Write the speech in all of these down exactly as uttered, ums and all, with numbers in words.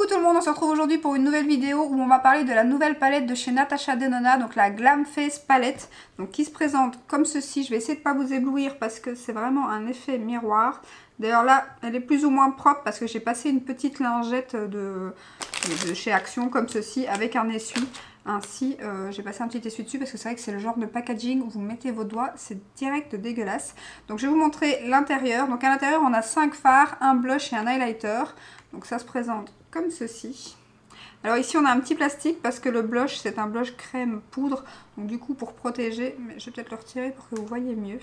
Coucou tout le monde, on se retrouve aujourd'hui pour une nouvelle vidéo où on va parler de la nouvelle palette de chez Natasha Denona, donc la Glam Face Palette, donc qui se présente comme ceci. Je vais essayer de ne pas vous éblouir parce que c'est vraiment un effet miroir. D'ailleurs là, elle est plus ou moins propre parce que j'ai passé une petite lingette de, de chez Action comme ceci avec un essuie. Ainsi, euh, j'ai passé un petit essuie dessus parce que c'est vrai que c'est le genre de packaging où vous mettez vos doigts, c'est direct dégueulasse. Donc je vais vous montrer l'intérieur. Donc à l'intérieur, on a cinq fards, un blush et un highlighter. Donc ça se présente comme ceci. Alors ici, on a un petit plastique parce que le blush, c'est un blush crème poudre. Donc du coup, pour protéger, mais je vais peut-être le retirer pour que vous voyez mieux.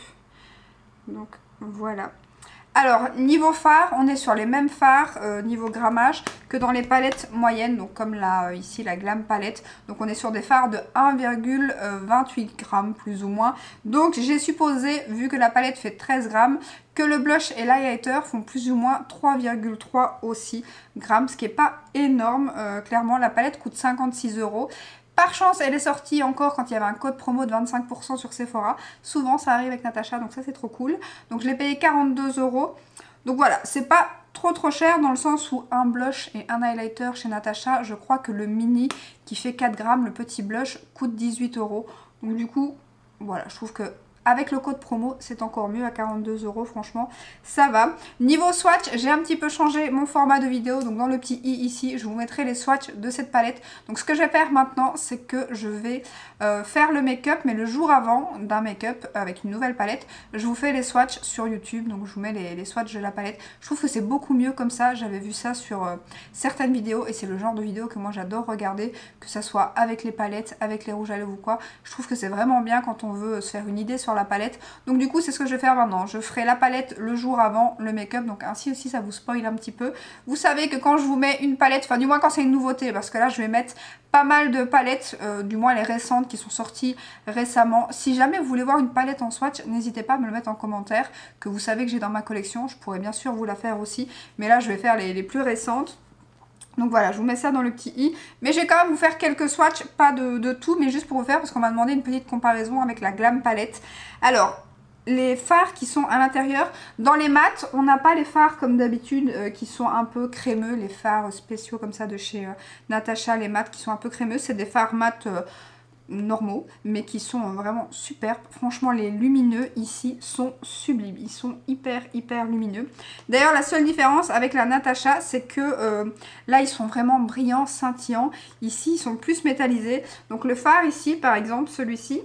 Donc voilà. Alors, niveau fard, on est sur les mêmes fards euh, niveau grammage que dans les palettes moyennes, donc comme la, euh, ici la Glam Palette. Donc on est sur des fards de un virgule vingt-huit grammes plus ou moins. Donc j'ai supposé, vu que la palette fait treize grammes, que le blush et l'highlighter font plus ou moins trois virgule trois aussi grammes, ce qui n'est pas énorme. Euh, clairement, la palette coûte cinquante-six euros. Par chance, elle est sortie encore quand il y avait un code promo de vingt-cinq pour cent sur Sephora. Souvent, ça arrive avec Natasha, donc ça, c'est trop cool. Donc, je l'ai payé quarante-deux euros. Donc voilà, c'est pas trop trop cher dans le sens où un blush et un highlighter chez Natasha, je crois que le mini qui fait quatre grammes, le petit blush, coûte dix-huit euros. Donc du coup, voilà, je trouve que avec le code promo, c'est encore mieux à quarante-deux euros, franchement, ça va. Niveau swatch, j'ai un petit peu changé mon format de vidéo. Donc dans le petit i ici, je vous mettrai les swatchs de cette palette. Donc ce que je vais faire maintenant, c'est que je vais euh, faire le make-up, mais le jour avant d'un make-up avec une nouvelle palette, je vous fais les swatchs sur YouTube. Donc je vous mets les, les swatchs de la palette. Je trouve que c'est beaucoup mieux comme ça. J'avais vu ça sur euh, certaines vidéos et c'est le genre de vidéo que moi j'adore regarder, que ça soit avec les palettes, avec les rouges à lèvres ou quoi. Je trouve que c'est vraiment bien quand on veut se faire une idée sur la palette. Donc du coup c'est ce que je vais faire maintenant. Je ferai la palette le jour avant le make-up. Donc ainsi aussi ça vous spoil un petit peu. Vous savez que quand je vous mets une palette, enfin du moins quand c'est une nouveauté, parce que là je vais mettre pas mal de palettes, euh, du moins les récentes qui sont sorties récemment. Si jamais vous voulez voir une palette en swatch, n'hésitez pas à me le mettre en commentaire, que vous savez que j'ai dans ma collection. Je pourrais bien sûr vous la faire aussi, mais là je vais faire les, les plus récentes. Donc voilà, je vous mets ça dans le petit i. Mais je vais quand même vous faire quelques swatchs, pas de, de tout, mais juste pour vous faire, parce qu'on m'a demandé une petite comparaison avec la Glam Palette. Alors, les fards qui sont à l'intérieur, dans les mats, on n'a pas les fards comme d'habitude euh, qui sont un peu crémeux, les fards spéciaux comme ça de chez euh, Natasha, les mats qui sont un peu crémeux. C'est des fards mat euh, normaux, mais qui sont vraiment superbes. Franchement, les lumineux ici sont sublimes. Ils sont hyper, hyper lumineux. D'ailleurs, la seule différence avec la Natasha, c'est que euh, là, ils sont vraiment brillants, scintillants. Ici, ils sont plus métallisés. Donc, le fard ici, par exemple, celui-ci,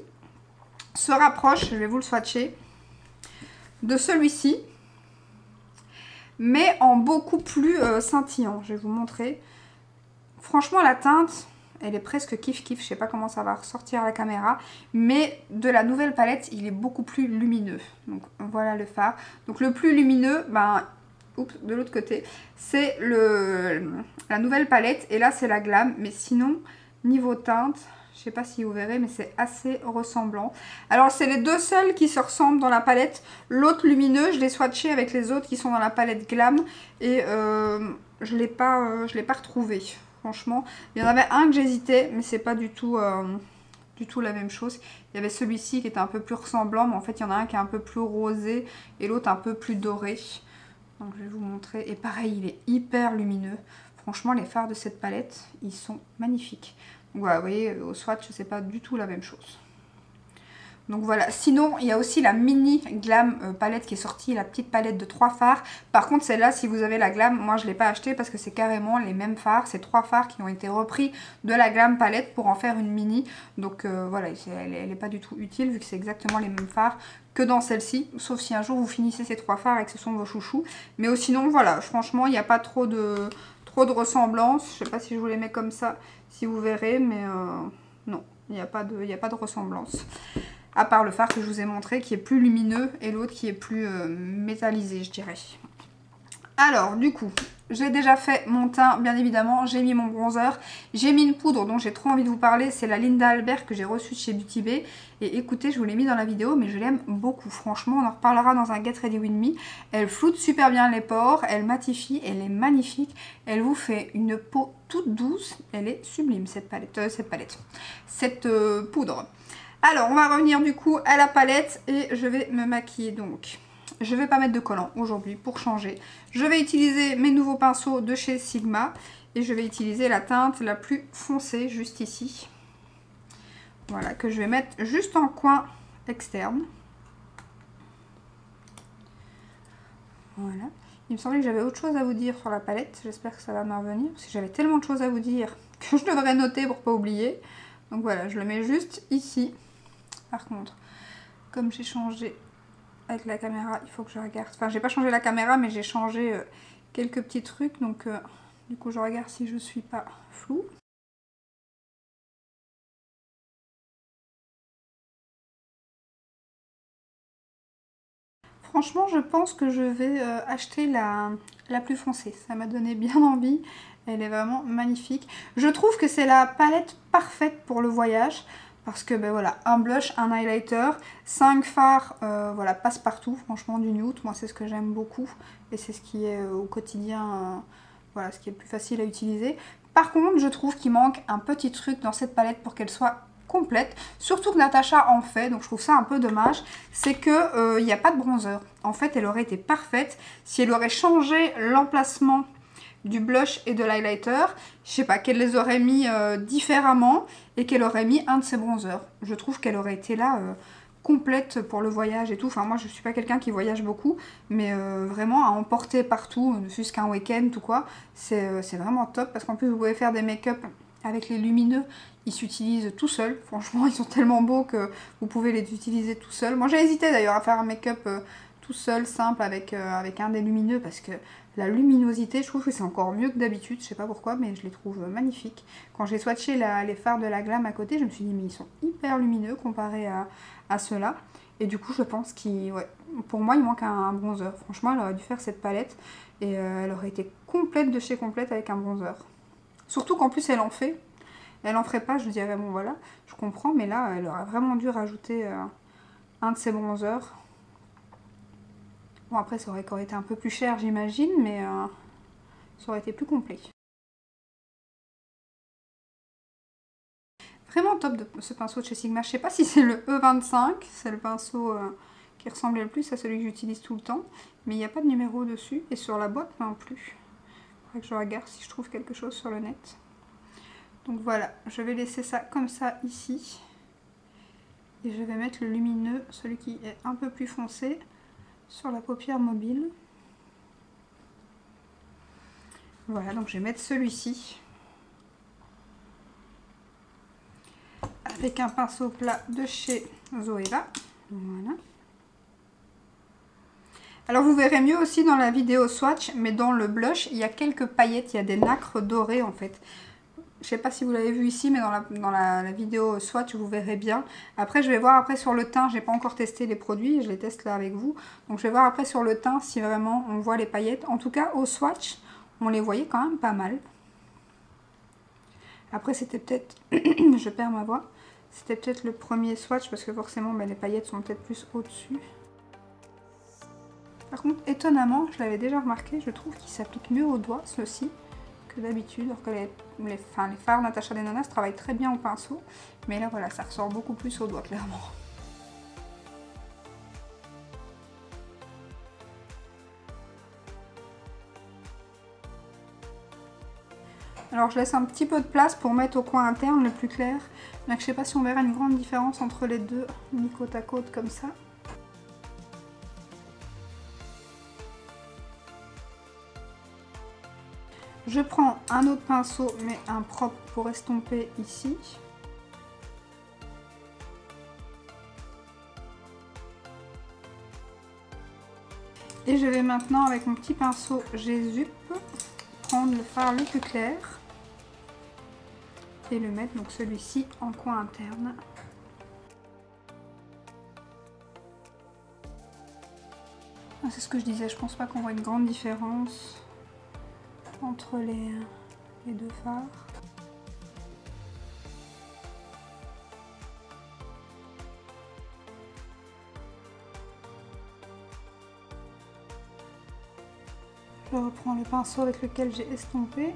se rapproche, je vais vous le swatcher, de celui-ci, mais en beaucoup plus euh, scintillant. Je vais vous montrer. Franchement, la teinte, elle est presque kiff kiff, je sais pas comment ça va ressortir à la caméra, mais de la nouvelle palette, il est beaucoup plus lumineux. Donc voilà le fard. Donc le plus lumineux, ben, oups, de l'autre côté, c'est le la nouvelle palette, et là c'est la Glam, mais sinon, niveau teinte, je sais pas si vous verrez, mais c'est assez ressemblant. Alors c'est les deux seuls qui se ressemblent dans la palette. L'autre lumineux, je l'ai swatché avec les autres qui sont dans la palette Glam, et euh, je l'ai pas, euh, je l'ai pas retrouvé. Franchement, il y en avait un que j'hésitais, mais c'est pas du tout, euh, du tout la même chose. Il y avait celui-ci qui était un peu plus ressemblant, mais en fait, il y en a un qui est un peu plus rosé et l'autre un peu plus doré. Donc, je vais vous montrer. Et pareil, il est hyper lumineux. Franchement, les fards de cette palette, ils sont magnifiques. Donc, voilà, vous voyez, au swatch, c'est pas du tout la même chose. Donc voilà, sinon il y a aussi la mini Glam euh, palette qui est sortie, la petite palette de trois fards. Par contre celle-là, si vous avez la Glam, moi je ne l'ai pas achetée parce que c'est carrément les mêmes fards. C'est trois fards qui ont été repris de la Glam palette pour en faire une mini. Donc euh, voilà, elle n'est pas du tout utile vu que c'est exactement les mêmes fards que dans celle-ci. Sauf si un jour vous finissez ces trois fards et que ce sont vos chouchous. Mais oh, sinon voilà, franchement il n'y a pas trop de, trop de ressemblance. Je ne sais pas si je vous les mets comme ça, si vous verrez, mais euh, non, il n'y a pas de, il n'y a pas de ressemblance. À part le fard que je vous ai montré qui est plus lumineux et l'autre qui est plus euh, métallisé, je dirais. Alors du coup, j'ai déjà fait mon teint, bien évidemment, j'ai mis mon bronzer, j'ai mis une poudre dont j'ai trop envie de vous parler, c'est la Linda Albert que j'ai reçue de chez Beauty Bay. Et écoutez, je vous l'ai mis dans la vidéo, mais je l'aime beaucoup, franchement, on en reparlera dans un Get Ready With Me. Elle floute super bien les pores, elle matifie, elle est magnifique, elle vous fait une peau toute douce, elle est sublime cette palette, euh, cette palette, cette euh, poudre. Alors, on va revenir du coup à la palette et je vais me maquiller donc je vais pas mettre de collant aujourd'hui pour changer. Je vais utiliser mes nouveaux pinceaux de chez Sigma et je vais utiliser la teinte la plus foncée juste ici. Voilà, que je vais mettre juste en coin externe. Voilà. Il me semblait que j'avais autre chose à vous dire sur la palette. J'espère que ça va me revenir. Parce que j'avais tellement de choses à vous dire que je devrais noter pour pas oublier. Donc voilà, je le mets juste ici. Par contre, comme j'ai changé avec la caméra, il faut que je regarde. Enfin, j'ai pas changé la caméra, mais j'ai changé euh, quelques petits trucs. Donc, euh, du coup, je regarde si je suis pas floue. Franchement, je pense que je vais euh, acheter la, la plus foncée. Ça m'a donné bien envie. Elle est vraiment magnifique. Je trouve que c'est la palette parfaite pour le voyage. Parce que, ben voilà, un blush, un highlighter, cinq fards, euh, voilà, passe partout. Franchement, du nude, moi, c'est ce que j'aime beaucoup. Et c'est ce qui est euh, au quotidien, euh, voilà, ce qui est le plus facile à utiliser. Par contre, je trouve qu'il manque un petit truc dans cette palette pour qu'elle soit complète, surtout que Natasha en fait, donc je trouve ça un peu dommage, c'est que euh, il n'y a pas de bronzer. En fait, elle aurait été parfaite si elle aurait changé l'emplacement du blush et de l'highlighter, je sais pas, qu'elle les aurait mis euh, différemment et qu'elle aurait mis un de ses bronzers. Je trouve qu'elle aurait été là euh, complète pour le voyage et tout. Enfin, moi je suis pas quelqu'un qui voyage beaucoup, mais euh, vraiment à emporter partout, ne fût-ce qu'un week-end ou quoi, c'est euh, c'est vraiment top parce qu'en plus vous pouvez faire des make-up avec les lumineux. Ils s'utilisent tout seuls, franchement ils sont tellement beaux que vous pouvez les utiliser tout seuls. Moi j'ai hésité d'ailleurs à faire un make-up euh, tout seul, simple, avec, euh, avec un des lumineux parce que la luminosité, je trouve que c'est encore mieux que d'habitude, je sais pas pourquoi, mais je les trouve magnifiques. Quand j'ai swatché la, les fards de la Glam à côté, je me suis dit mais ils sont hyper lumineux comparés à, à ceux-là. Et du coup je pense qu'il, ouais, pour moi il manque un, un bronzer. Franchement elle aurait dû faire cette palette et euh, elle aurait été complète de chez complète avec un bronzer. Surtout qu'en plus elle en fait. Elle en ferait pas, je dirais bon voilà, je comprends, mais là elle aurait vraiment dû rajouter euh, un de ses bronzers. Bon après ça aurait, aurait été un peu plus cher j'imagine, mais euh, ça aurait été plus complet. Vraiment top de ce pinceau de chez Sigma. Je sais pas si c'est le E vingt-cinq, c'est le pinceau euh, qui ressemblait le plus à celui que j'utilise tout le temps, mais il n'y a pas de numéro dessus, et sur la boîte non plus. Il faudrait que je regarde si je trouve quelque chose sur le net. Donc voilà, je vais laisser ça comme ça ici. Et je vais mettre le lumineux, celui qui est un peu plus foncé, sur la paupière mobile. Voilà, donc je vais mettre celui-ci. Avec un pinceau plat de chez Zoeva. Voilà. Alors vous verrez mieux aussi dans la vidéo swatch, mais dans le blush, il y a quelques paillettes, il y a des nacres dorées en fait. Je sais pas si vous l'avez vu ici, mais dans, la, dans la, la vidéo swatch, vous verrez bien. Après, je vais voir après sur le teint. J'ai pas encore testé les produits, je les teste là avec vous. Donc, je vais voir après sur le teint si vraiment on voit les paillettes. En tout cas, au swatch, on les voyait quand même pas mal. Après, c'était peut-être... je perds ma voix. C'était peut-être le premier swatch parce que forcément, ben, les paillettes sont peut-être plus au-dessus. Par contre, étonnamment, je l'avais déjà remarqué, je trouve qu'il s'applique mieux aux doigts, ceux-ci, que d'habitude. Alors que les, les, enfin, les fards Natasha Denona travaillent très bien au pinceau. Mais là, voilà, ça ressort beaucoup plus aux doigts, clairement. Alors, je laisse un petit peu de place pour mettre au coin interne le plus clair. Donc, je sais pas si on verra une grande différence entre les deux, mis côte à côte comme ça. Je prends un autre pinceau, mais un propre pour estomper ici. Et je vais maintenant, avec mon petit pinceau Jésus, prendre le fard le plus clair et le mettre, donc celui-ci, en coin interne. Ah, c'est ce que je disais, je pense pas qu'on voit une grande différence entre les, les deux fards. Je reprends le pinceau avec lequel j'ai estompé.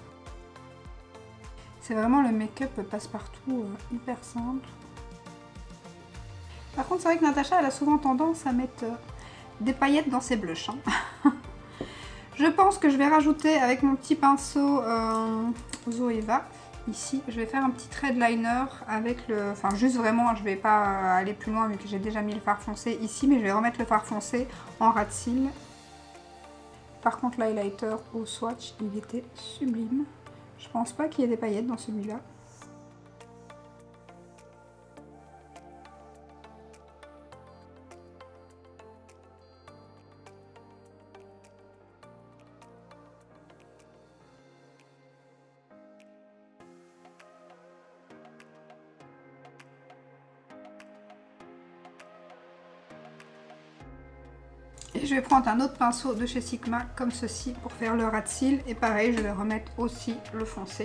C'est vraiment le make-up passe-partout euh, hyper simple. Par contre, c'est vrai que Natasha, elle a souvent tendance à mettre euh, des paillettes dans ces blushs. Hein. Je pense que je vais rajouter avec mon petit pinceau euh, Zoeva. Ici, je vais faire un petit trait de liner avec le... Enfin, juste vraiment, je vais pas aller plus loin vu que j'ai déjà mis le fard foncé ici, mais je vais remettre le fard foncé en ras de cils. Par contre, l'highlighter au swatch, il était sublime. Je pense pas qu'il y ait des paillettes dans celui-là. Et je vais prendre un autre pinceau de chez Sigma comme ceci pour faire le ras de cils. Et pareil, je vais remettre aussi le foncé.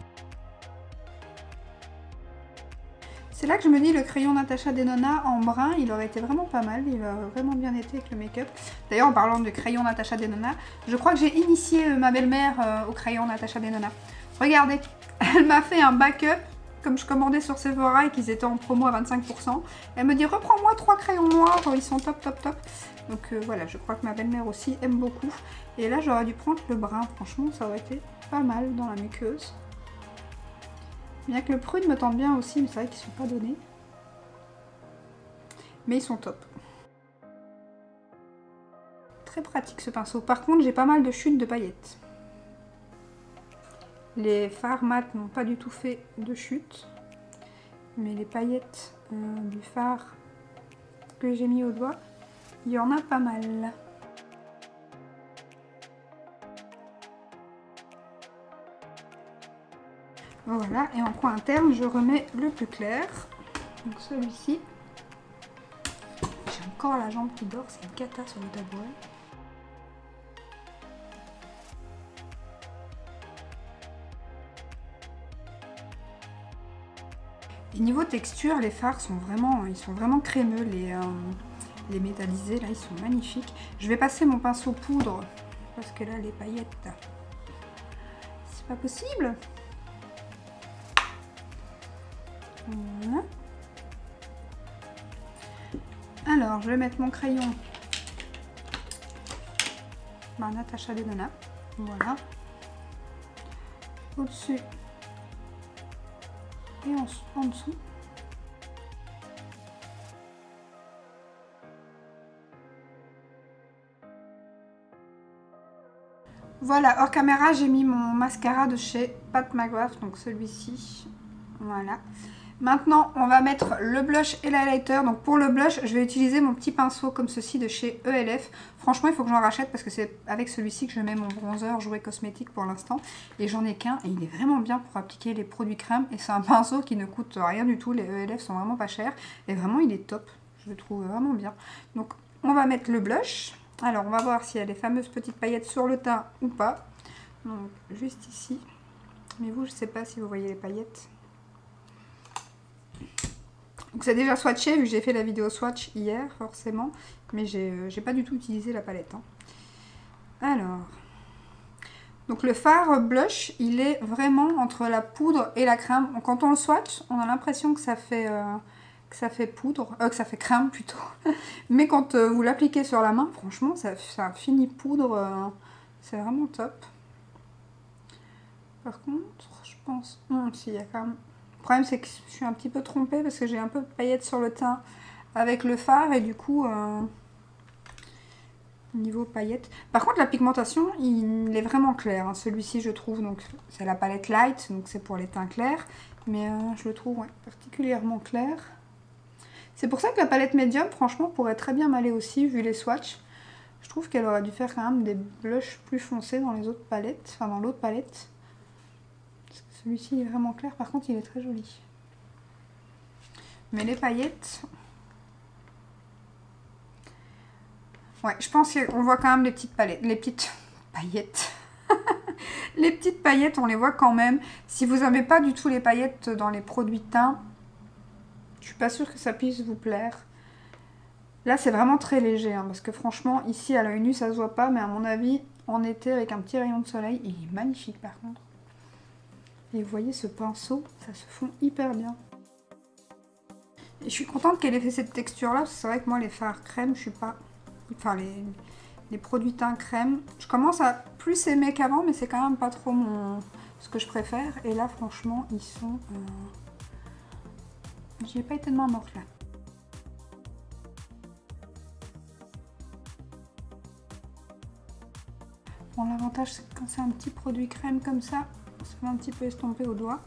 C'est là que je me dis le crayon Natasha Denona en brun, il aurait été vraiment pas mal. Il a vraiment bien été avec le make-up. D'ailleurs, en parlant de crayon Natasha Denona, je crois que j'ai initié ma belle-mère euh, au crayon Natasha Denona. Regardez, elle m'a fait un backup. Comme je commandais sur Sephora et qu'ils étaient en promo à vingt-cinq pour cent, elle me dit reprends-moi trois crayons noirs, ils sont top top top. Donc euh, voilà, je crois que ma belle-mère aussi aime beaucoup. Et là j'aurais dû prendre le brun, franchement ça aurait été pas mal dans la muqueuse. Bien que le prude me tente bien aussi, mais c'est vrai qu'ils sont pas donnés. Mais ils sont top. Très pratique ce pinceau. Par contre j'ai pas mal de chutes de paillettes. Les fards mat n'ont pas du tout fait de chute, mais les paillettes euh, du fard que j'ai mis au doigt, il y en a pas mal. Voilà, et en coin interne, je remets le plus clair, donc celui-ci. J'ai encore la jambe qui dort, c'est une cata sur le tabouret. Et niveau texture, les fards sont vraiment, ils sont vraiment crémeux, les, euh, les métallisés, là, ils sont magnifiques. Je vais passer mon pinceau poudre, parce que là, les paillettes, c'est pas possible. Voilà. Alors, je vais mettre mon crayon bah, Natasha Denona, voilà, au-dessus. Et en, en dessous. Voilà, hors caméra, j'ai mis mon mascara de chez Pat McGrath, donc celui-ci. Voilà. Maintenant, on va mettre le blush et l'highlighter. Donc pour le blush, je vais utiliser mon petit pinceau comme ceci de chez E L F. Franchement, il faut que j'en rachète parce que c'est avec celui-ci que je mets mon bronzer Jouet Cosmétique pour l'instant. Et j'en ai qu'un et il est vraiment bien pour appliquer les produits crème. Et c'est un pinceau qui ne coûte rien du tout. Les E L F sont vraiment pas chers. Et vraiment, il est top. Je le trouve vraiment bien. Donc, on va mettre le blush. Alors, on va voir s'il y a les fameuses petites paillettes sur le teint ou pas. Donc, juste ici. Mais vous, je sais pas si vous voyez les paillettes. Donc c'est déjà swatché, vu que j'ai fait la vidéo swatch hier, forcément. Mais j'ai euh, pas du tout utilisé la palette. Hein. Alors. Donc le fard blush, il est vraiment entre la poudre et la crème. Donc, quand on le swatch, on a l'impression que ça fait... Euh, que ça fait poudre, euh, que ça fait crème plutôt. Mais quand euh, vous l'appliquez sur la main, franchement, ça, ça finit poudre. Euh, c'est vraiment top. Par contre, je pense... Non, si, il y a quand même... Le problème, c'est que je suis un petit peu trompée parce que j'ai un peu de paillettes sur le teint avec le fard et du coup, euh, niveau paillettes. Par contre, la pigmentation, il est vraiment clair. Hein. Celui-ci, je trouve, donc c'est la palette light, donc c'est pour les teints clairs. Mais euh, je le trouve ouais, particulièrement clair. C'est pour ça que la palette médium, franchement, pourrait très bien m'aller aussi, vu les swatchs. Je trouve qu'elle aurait dû faire quand même des blushs plus foncés dans les autres palettes, enfin dans l'autre palette. Celui-ci est vraiment clair, par contre il est très joli. Mais les paillettes... Ouais, je pense qu'on voit quand même les petites palettes, les petites paillettes. Les petites paillettes, on les voit quand même. Si vous n'avez pas du tout les paillettes dans les produits teints, je suis pas sûre que ça puisse vous plaire. Là, c'est vraiment très léger, hein, parce que franchement, ici à l'œil nu, ça se voit pas, mais à mon avis, en été, avec un petit rayon de soleil, il est magnifique par contre. Et vous voyez ce pinceau, ça se fond hyper bien. Et je suis contente qu'elle ait fait cette texture là, parce que c'est vrai que moi les fards crème, je suis pas enfin les, les produits teint crème. Je commence à plus aimer qu'avant, mais c'est quand même pas trop mon, ce que je préfère. Et là, franchement, ils sont... Euh... J'y ai pas été de main morte là. Bon, l'avantage, c'est que quand c'est un petit produit crème comme ça, ça va un petit peu estomper au doigt.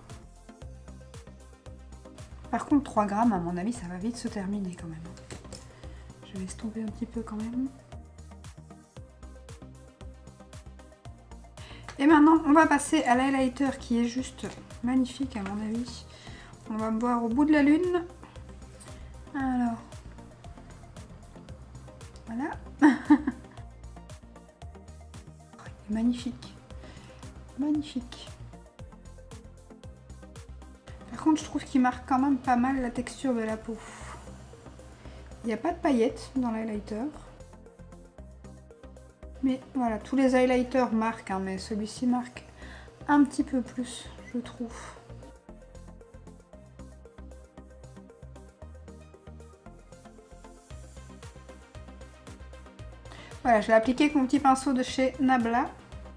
Par contre, trois grammes, à mon avis, ça va vite se terminer quand même. Je vais estomper un petit peu quand même. Et maintenant, on va passer à l'highlighter qui est juste magnifique à mon avis. On va me voir au bout de la lune. Alors, voilà. Magnifique, magnifique. Par contre, je trouve qu'il marque quand même pas mal la texture de la peau. Il n'y a pas de paillettes dans l'highlighter. Mais voilà, tous les highlighters marquent, hein, mais celui-ci marque un petit peu plus, je trouve. Voilà, je l'ai appliqué avec mon petit pinceau de chez Nabla.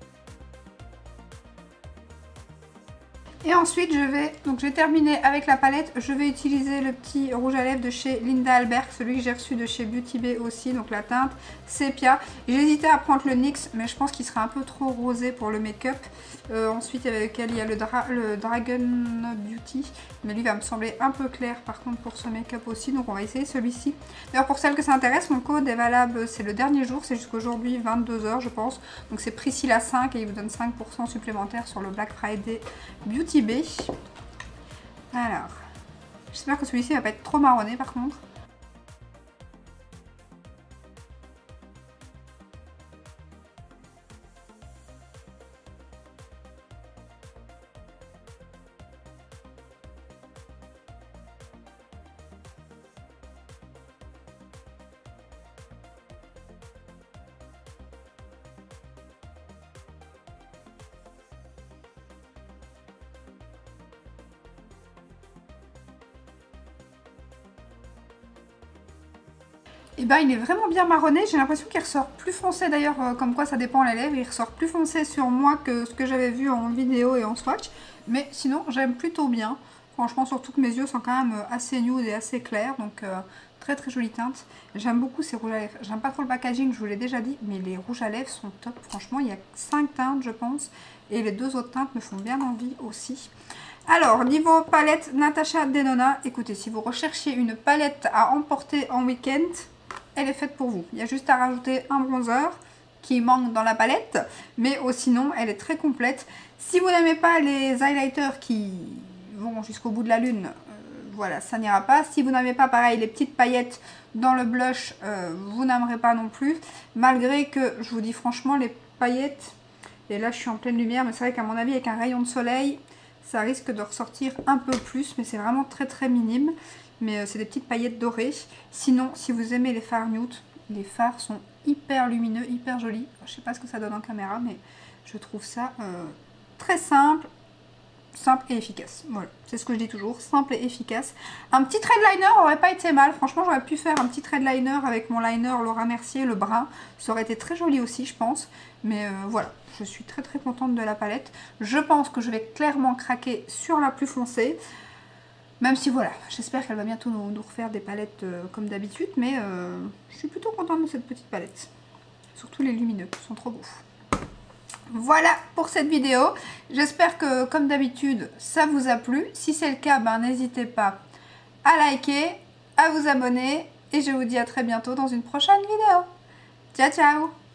Et ensuite, je vais, donc j'ai terminé avec la palette, je vais utiliser le petit rouge à lèvres de chez Linda Albert, celui que j'ai reçu de chez Beauty Bay aussi, donc la teinte Sepia. J'hésitais à prendre le N Y X, mais je pense qu'il serait un peu trop rosé pour le make-up. Euh, ensuite, avec lequel il y a le, Dra le Dragon Beauty, mais lui va me sembler un peu clair par contre pour ce make-up aussi, donc on va essayer celui-ci. D'ailleurs, pour celles que ça intéresse, mon code est valable, c'est le dernier jour, c'est jusqu'aujourd'hui vingt-deux heures je pense. Donc c'est Priscilla cinq et il vous donne cinq pour cent supplémentaire sur le Black Friday Beauty Bay. Alors, j'espère que celui-ci va pas être trop marronné par contre. Et ben il est vraiment bien marronné, j'ai l'impression qu'il ressort plus foncé d'ailleurs, euh, comme quoi ça dépend les lèvres, il ressort plus foncé sur moi que ce que j'avais vu en vidéo et en swatch, mais sinon j'aime plutôt bien, franchement surtout que mes yeux sont quand même assez nude et assez clairs, donc euh, très très jolie teinte. J'aime beaucoup ces rouges à lèvres, j'aime pas trop le packaging, je vous l'ai déjà dit, mais les rouges à lèvres sont top, franchement il y a cinq teintes je pense, et les deux autres teintes me font bien envie aussi. Alors, niveau palette Natasha Denona, écoutez, si vous recherchez une palette à emporter en week-end, elle est faite pour vous. Il y a juste à rajouter un bronzer qui manque dans la palette, mais oh, sinon elle est très complète. Si vous n'aimez pas les highlighters qui vont jusqu'au bout de la lune, euh, voilà, ça n'ira pas. Si vous n'aimez pas pareil les petites paillettes dans le blush, euh, vous n'aimerez pas non plus. Malgré que, je vous dis franchement, les paillettes, et là je suis en pleine lumière, mais c'est vrai qu'à mon avis avec un rayon de soleil, ça risque de ressortir un peu plus, mais c'est vraiment très très minime. Mais euh, c'est des petites paillettes dorées. Sinon, si vous aimez les fards nude, les fards sont hyper lumineux, hyper jolis. Je sais pas ce que ça donne en caméra, mais je trouve ça euh, très simple, simple et efficace. Voilà, c'est ce que je dis toujours, simple et efficace. Un petit thread liner aurait pas été mal. Franchement, j'aurais pu faire un petit thread liner avec mon liner Laura Mercier, le brun. Ça aurait été très joli aussi, je pense. Mais euh, voilà, je suis très très contente de la palette. Je pense que je vais clairement craquer sur la plus foncée. Même si voilà, j'espère qu'elle va bientôt nous, nous refaire des palettes euh, comme d'habitude, mais euh, je suis plutôt contente de cette petite palette. Surtout les lumineux, ils sont trop beaux. Voilà pour cette vidéo. J'espère que comme d'habitude, ça vous a plu. Si c'est le cas, ben, n'hésitez pas à liker, à vous abonner. Et je vous dis à très bientôt dans une prochaine vidéo. Ciao, ciao!